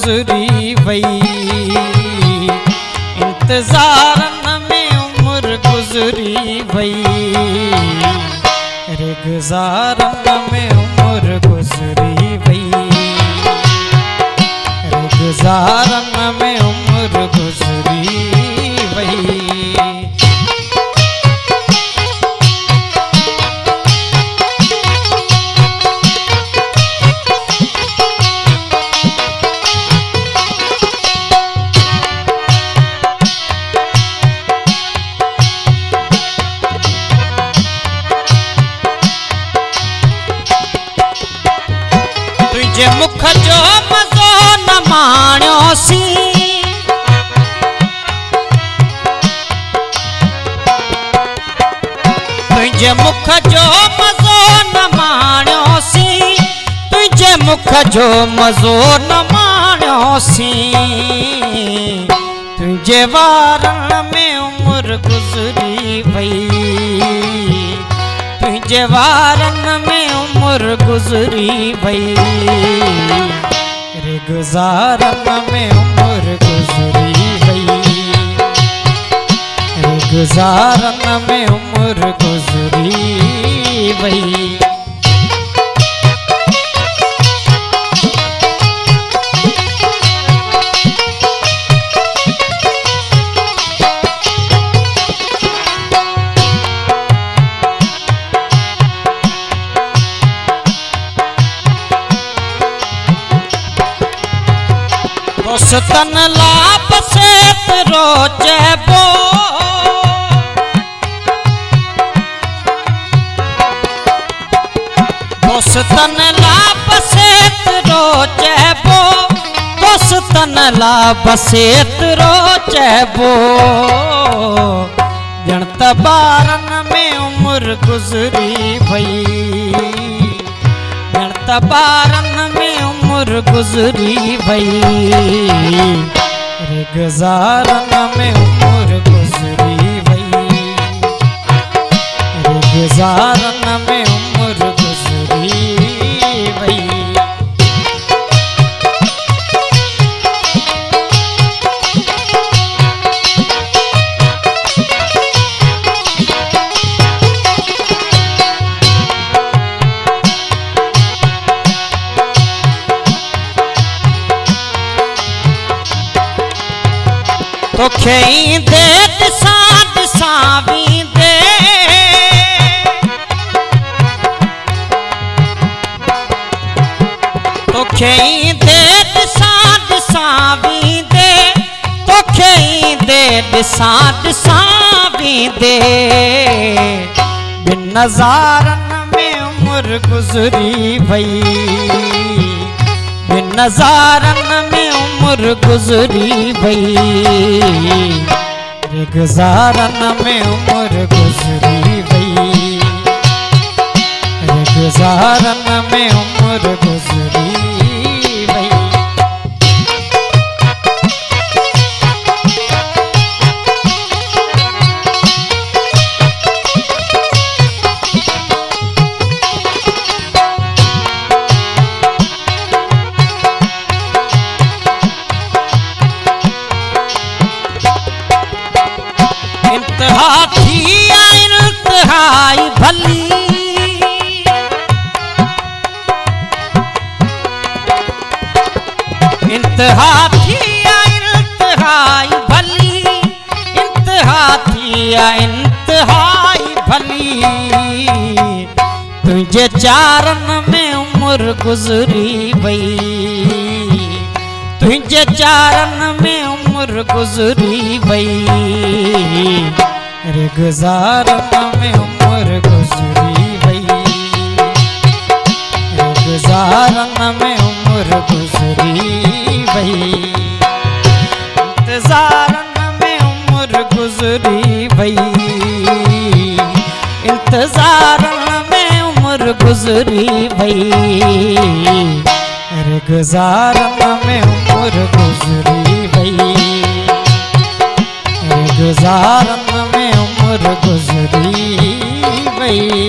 गुजरी वई, इंतजारन में उम्र गुजरी वई, रे गुजारन में उम्र गुजरी वई, रे गुजारन में उम्र गुजरी वई। तुझे मुख जो मज़ो न माण्यो सी, तुझे मुख जो मज़ो न माण्यो सी, तुझे मुख जो मज़ो न माण्यो सी, तुझे वारन में उम्र गुजरी वई, तुझे वारन में उम्र गुजरी वई, रे गुजारन में उम्र गुजरी वई, रे गुजारन में उम्र गुजरी वई। दोस्तन लाभ से रोचबो, दोस्तन लाभ से रोचबो, दोस्तन लाभ से रोचबो, जणत बारन में उम्र गुजरी वई, जणत बारन में उम्र गुजरी वई, रे गुजारन में उम्र गुजरी वई, रे गुजारन में उम्र गुजरी वई। तोखे दे दिसा दिसा भी दे, तोखे दे दिसा दिसा भी दे, तोखे दे दिसा दिसा भी दे, बिन नज़ारन में उम्र गुजरी वई, बिन नज़ारन में उम्र गुजरी वई, रे गुजारन में उम्र गुजरी वई, रे गुजारन में उम्र गुजरी वई। इंतहा थी इंतहाई भली, इंतहा थी इंतहाई भली, इंतहा थी इंतहाई भली, तुझे चारन में उम्र गुजरी वई, तुझे चारन में उम्र गुजरी वई, रे गुजारन में उम्र गुजरी वई, रे गुजारन में उम्र गुजरी वई, इंतजारन में उम्र गुजरी वई, इंतजारन में उम्र गुजरी वई, रे गुजारन में उम्र गुजरी वई, रे गुजारन में उम्र गुजरी वई।